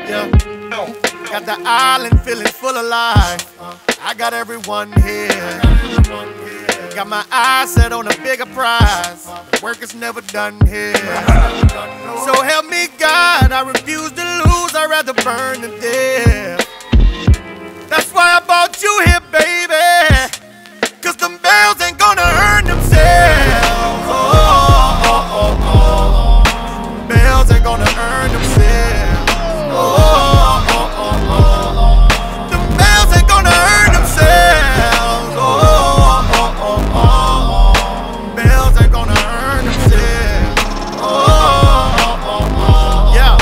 Yeah. Got the island feeling full of life. I got everyone here. Got my eyes set on a bigger prize. The work is never done here. So help me God, I refuse to lose. I'd rather burn than death. That's why I brought you here, baby. Cause them bells ain't gonna earn themselves. Bells ain't gonna earn themselves. Them bells ain't gonna earn themselves. Bells ain't gonna earn themselves. Yeah.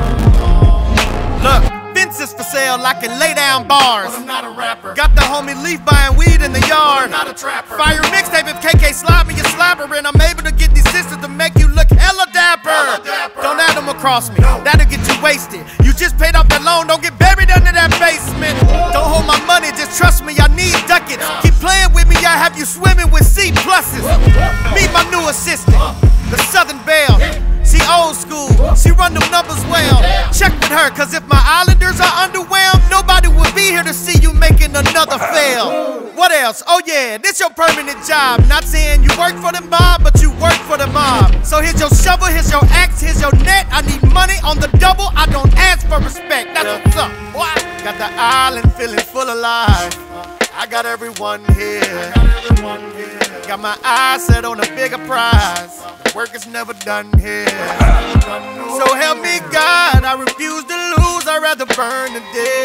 Look, fences for sale, I can lay down bars. But I'm not a rapper. Got the homie Leaf buying weed in the yard. Not a trapper. Fire mixtape if KK slide me a slapper, and I'm able to get these sisters to make you look hella dapper. Don't add them across me, that'll get you wasted. You just paid off that loan, don't get buried under that basement. Don't hold my money, just trust me, I need ducats. Keep playing with me, I have you swimming with C pluses. Meet my new assistant, the Southern Belle. She old school, she run them numbers well. Check with her, cause if my islanders are underwhelmed, nobody would be here to see you making another fail. What else? Oh yeah, this your permanent job. Not saying you work for the mob, but you work for the mob. So here's your shovel, here's your axe, here's your net. I need money on the double, I don't ask for respect. That's what's up, boy. Got the island feeling full of life. I got everyone here. Got my eyes set on a bigger prize. The work is never done here. So help me God, I refuse to lose. I'd rather burn than dead.